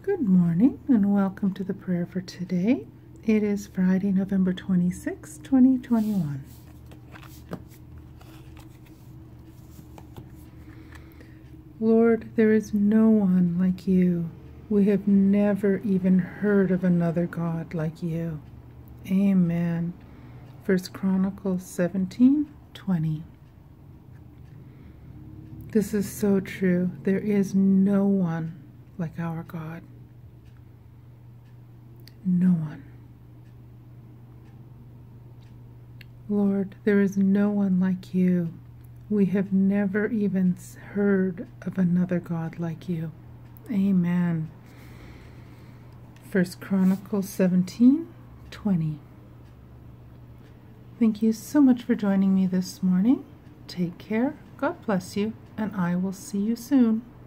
Good morning and welcome to the prayer for today. It is Friday, November 26, 2021. Lord, there is no one like you. We have never even heard of another God like you. Amen. 1 Chronicles 17:20. This is so true. There is no one like our God. No one. Lord, there is no one like you. We have never even heard of another God like you. Amen. 1 Chronicles 17:20. Thank you so much for joining me this morning. Take care, God bless you, and I will see you soon.